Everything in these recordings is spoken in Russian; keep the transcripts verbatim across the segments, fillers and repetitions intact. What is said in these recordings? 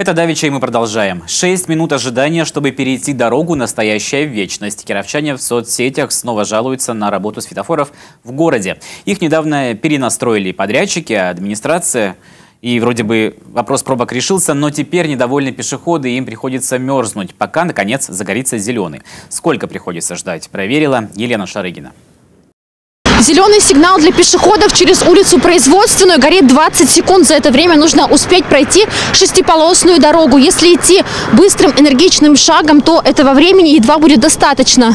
Это давеча, и мы продолжаем. Шесть минут ожидания, чтобы перейти дорогу — настоящая вечность. Кировчане в соцсетях снова жалуются на работу светофоров в городе. Их недавно перенастроили подрядчики, а администрация. И вроде бы вопрос пробок решился, но теперь недовольны пешеходы, и им приходится мерзнуть, пока, наконец, загорится зеленый. Сколько приходится ждать, проверила Елена Шарыгина. Зеленый сигнал для пешеходов через улицу Производственную горит двадцать секунд. За это время нужно успеть пройти шестиполосную дорогу. Если идти быстрым энергичным шагом, то этого времени едва будет достаточно.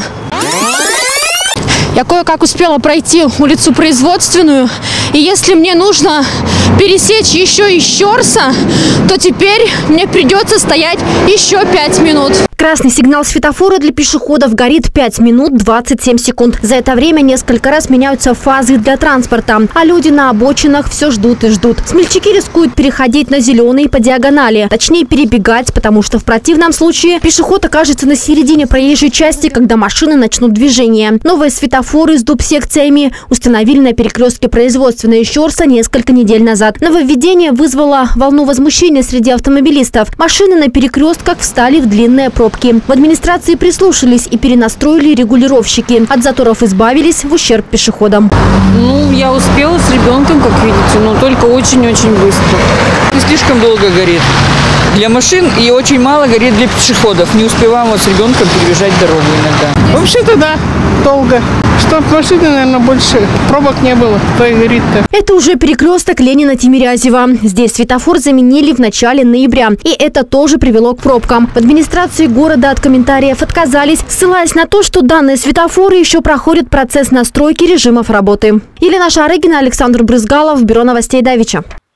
Я кое-как успела пройти улицу Производственную. И если мне нужно пересечь еще и Щорса, то теперь мне придется стоять еще пять минут. Красный сигнал светофора для пешеходов горит пять минут двадцать семь секунд. За это время несколько раз меняются фазы для транспорта, а люди на обочинах все ждут и ждут. Смельчаки рискуют переходить на зеленый по диагонали, точнее перебегать, потому что в противном случае пешеход окажется на середине проезжей части, когда машины начнут движение. Новые светофоры с дуб-секциями установили на перекрестке Производственной и Щорса несколько недель назад. Нововведение вызвало волну возмущения среди автомобилистов. Машины на перекрестках встали в длинные пробки. В администрации прислушались и перенастроили регулировщики. От заторов избавились в ущерб пешеходам. Ну, я успела с ребенком, как видите, но только очень-очень быстро. Не слишком долго горит для машин и очень мало горит для пешеходов. Не успеваем вот с ребенком перебежать дорогу иногда. Вообще-то да, долго. Чтоб машины, наверное, больше пробок не было, то и горит-то. Это уже перекресток Ленина-Тимирязева. Здесь светофор заменили в начале ноября. И это тоже привело к пробкам. В администрации города от комментариев отказались, ссылаясь на то, что данные светофоры еще проходят процесс настройки режимов работы. Елена Шарыгина, Александр Брызгалов, Бюро новостей Давича.